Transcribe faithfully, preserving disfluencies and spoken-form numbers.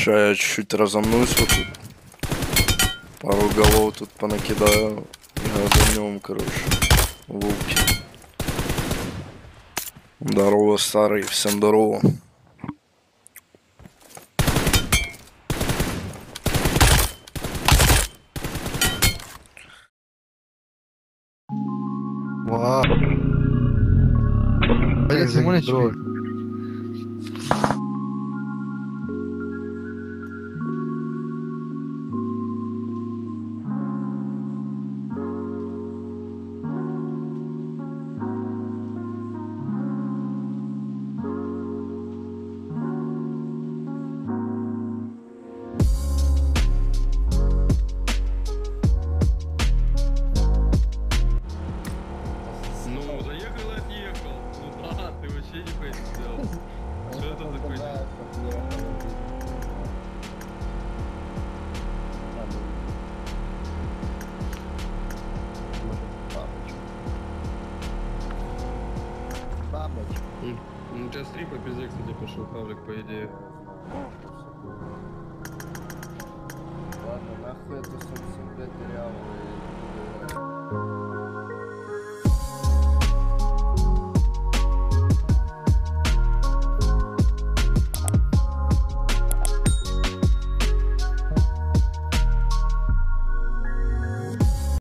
Сейчас я чуть-чуть разомнусь вот тут. Пару голов тут понакидаю. И газанем, короче. Луки. Здорово, старый. Всем здорово. Вау. Блин, Симоночек. Ну, заехал и отъехал. Ну да, ты вообще не понял. Что это такое? Ну, у тебя стрим по пизде, кстати, пошел Павлик, по идее. Ладно, нахуй эту семьдесят пять реалов.